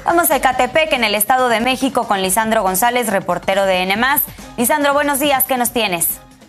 Vamos a Ecatepec, en el Estado de México, con Lisandro González, reportero de N+. Lisandro, buenos días, ¿qué nos tienes?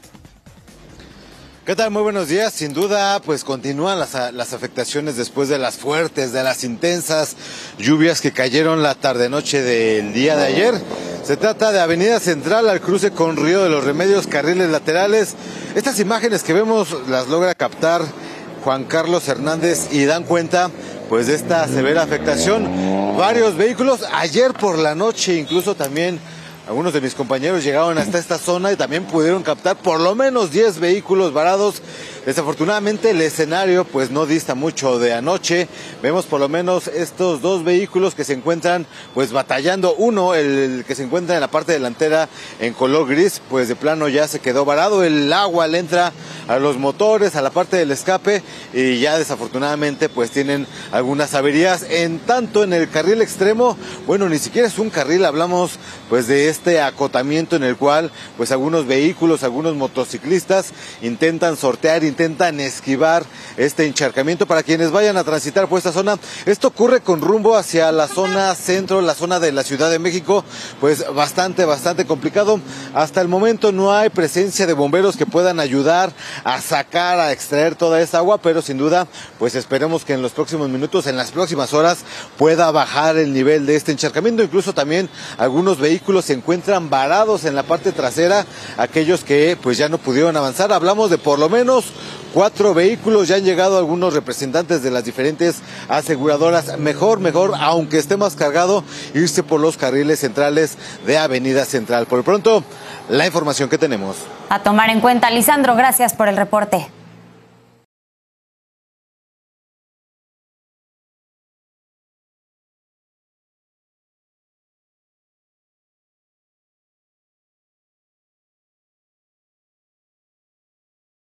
¿Qué tal? Muy buenos días. Sin duda, pues continúan las afectaciones después de las fuertes, de las intensas lluvias que cayeron la tarde-noche del día de ayer. Se trata de Avenida Central al cruce con Río de los Remedios, carriles laterales. Estas imágenes que vemos las logra captar Juan Carlos Hernández y dan cuenta pues de esta severa afectación. Varios vehículos, ayer por la noche incluso también algunos de mis compañeros llegaron hasta esta zona y también pudieron captar por lo menos 10 vehículos varados. Desafortunadamente el escenario pues no dista mucho de anoche. Vemos por lo menos estos dos vehículos que se encuentran pues batallando. Uno, el que se encuentra en la parte delantera en color gris, pues de plano ya se quedó varado. El agua le entra a los motores, a la parte del escape, y ya desafortunadamente pues tienen algunas averías. En tanto en el carril extremo, bueno, ni siquiera es un carril, hablamos pues de este acotamiento en el cual pues algunos vehículos, algunos motociclistas intentan sortear, intentan esquivar este encharcamiento para quienes vayan a transitar por esta zona. Esto ocurre con rumbo hacia la zona centro, la zona de la Ciudad de México, pues bastante complicado. Hasta el momento no hay presencia de bomberos que puedan ayudar a sacar, a extraer toda esta agua, pero sin duda pues esperemos que en los próximos minutos, en las próximas horas, pueda bajar el nivel de este encharcamiento. Incluso también algunos vehículos se encuentran varados en la parte trasera, aquellos que pues ya no pudieron avanzar. Hablamos de por lo menos 4 vehículos, ya han llegado algunos representantes de las diferentes aseguradoras. Mejor, aunque esté más cargado, irse por los carriles centrales de Avenida Central. Por el pronto, la información que tenemos. A tomar en cuenta, Lisandro, gracias por el reporte.